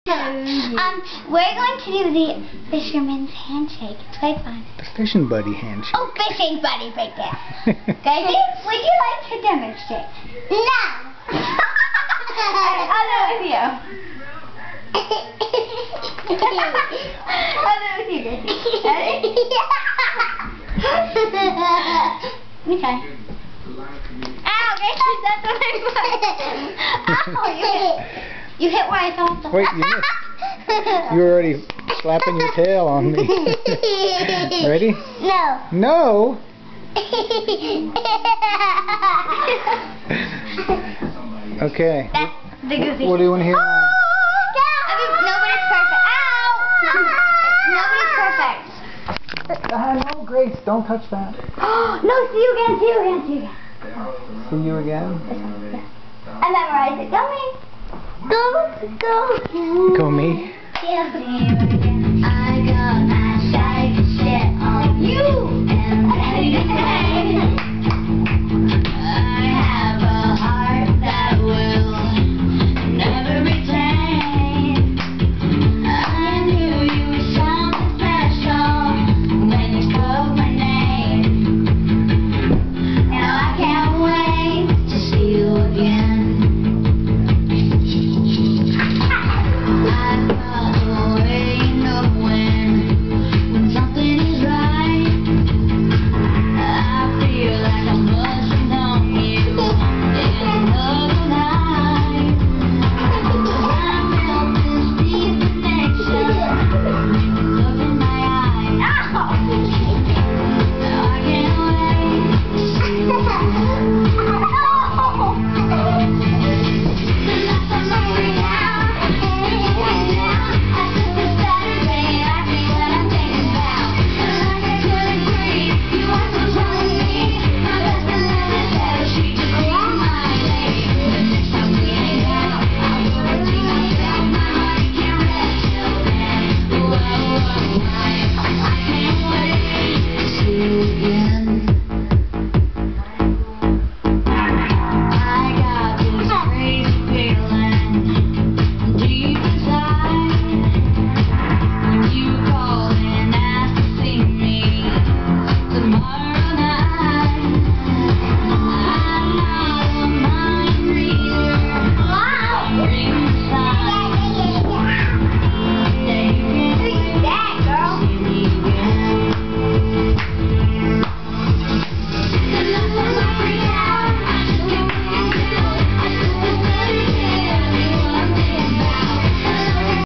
We're going to do the fisherman's handshake. It's quite fun. The fishing buddy handshake. Oh, fishing buddy right there. Gracie, would you like to demonstrate? No. I'll do it with you. I'll do it with you, Gracie. Ready? Okay. Ow, Gracie, that's what I want. Ow, you hit where I thought. Wait, you missed. You're already slapping your tail on me. Ready? No. No. Okay. That's the goofy. What do you want to hear? Nobody's perfect. Nobody's perfect. No, Grace, don't touch that. No, see you again, see you again, see you again. See you again. I memorized it. Go me. Go. Go me. Yeah.